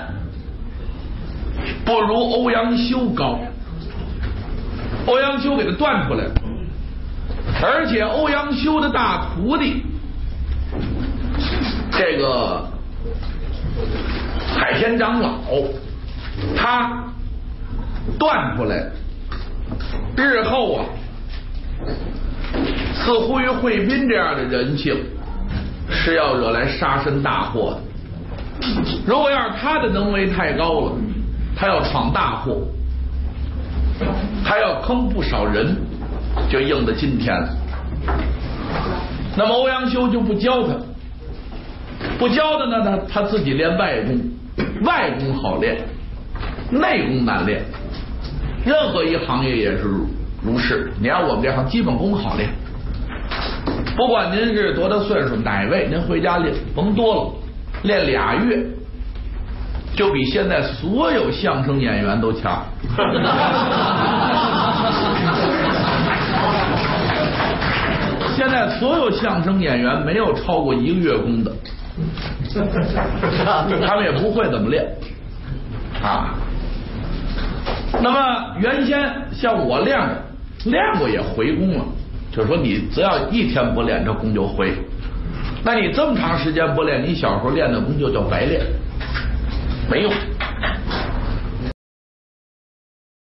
不如欧阳修高，欧阳修给他断出来了，而且欧阳修的大徒弟这个海天长老他断出来了，日后啊似乎于慧斌这样的人性是要惹来杀身大祸的。如果要是他的能为太高了，他要闯大祸，他要坑不少人，就应到今天了。那么欧阳修就不教他，不教的呢，他自己练外功，外功好练，内功难练。任何一行业也是如是。你看我们这行基本功好练，不管您是多大岁数，哪位您回家练，甭多了，练2月就比现在所有相声演员都强。现在所有相声演员没有超过1个月功的，他们也不会怎么练啊。那么原先像我练过也回功了，就是说你只要1天不练，这功就回。那你这么长时间不练，你小时候练的功就叫白练，没用